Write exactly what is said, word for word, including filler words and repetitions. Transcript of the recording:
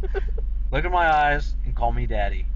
Look in my eyes and call me daddy.